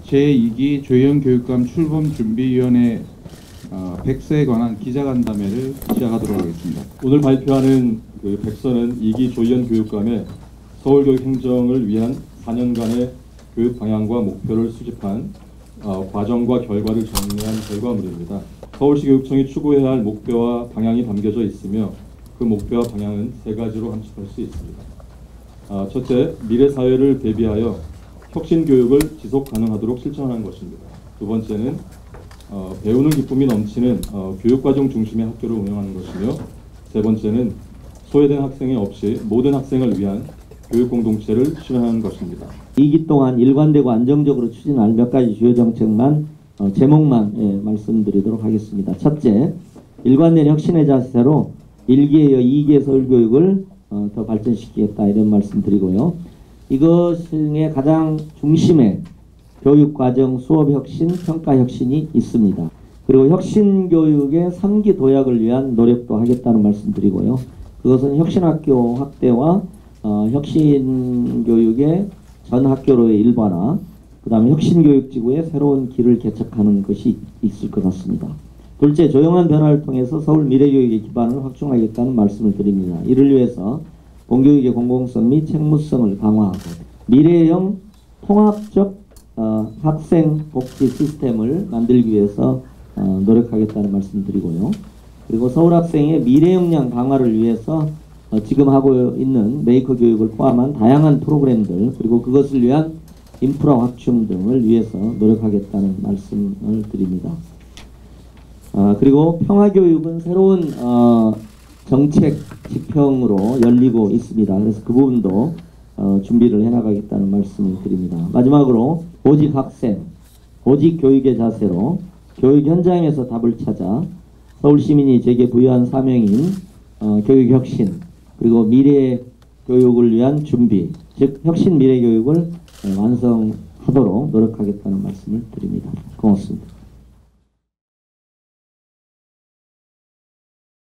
제2기 조희연 교육감 출범준비위원회 100세에 관한 기자간담회를 시작하도록 하겠습니다. 오늘 발표하는 그 100서는 2기 조희연 교육감의 서울교육행정을 위한 4년간의 교육 방향과 목표를 수집한 과정과 결과를 정리한 결과물입니다. 서울시 교육청이 추구해야 할 목표와 방향이 담겨져 있으며 그 목표와 방향은 세 가지로 함축할 수 있습니다. 첫째, 미래 사회를 대비하여 혁신 교육을 지속 가능하도록 실천하는 것입니다. 두 번째는 배우는 기쁨이 넘치는 교육과정 중심의 학교를 운영하는 것이며, 세 번째는 소외된 학생이 없이 모든 학생을 위한 교육 공동체를 실현하는 것입니다. 2기 동안 일관되고 안정적으로 추진할 몇 가지 주요 정책만 제목만 말씀드리도록 하겠습니다. 첫째, 일관된 혁신의 자세로 1기에 이어 2기의 서울교육을 더 발전시키겠다, 이런 말씀 드리고요. 이것의 가장 중심에 교육과정, 수업혁신, 평가혁신이 있습니다. 그리고 혁신교육의 3기 도약을 위한 노력도 하겠다는 말씀 드리고요. 그것은 혁신학교 확대와 혁신교육의 전 학교로의 일반화, 그 다음에 혁신교육지구의 새로운 길을 개척하는 것이 있을 것 같습니다. 둘째, 조용한 변화를 통해서 서울 미래교육의 기반을 확충하겠다는 말씀을 드립니다. 이를 위해서 본교육의 공공성 및 책무성을 강화하고 미래형 통합적 학생 복지 시스템을 만들기 위해서 노력하겠다는 말씀 드리고요. 그리고 서울 학생의 미래 역량 강화를 위해서 지금 하고 있는 메이커 교육을 포함한 다양한 프로그램들, 그리고 그것을 위한 인프라 확충 등을 위해서 노력하겠다는 말씀을 드립니다. 그리고 평화교육은 새로운 정책 지평으로 열리고 있습니다. 그래서 그 부분도 준비를 해나가겠다는 말씀을 드립니다. 마지막으로 오직 학생, 오직 교육의 자세로 교육 현장에서 답을 찾아 서울 시민이 제게 부여한 사명인 교육 혁신, 그리고 미래 교육을 위한 준비, 즉 혁신 미래 교육을 완성하도록 노력하겠다는 말씀을 드립니다. 고맙습니다.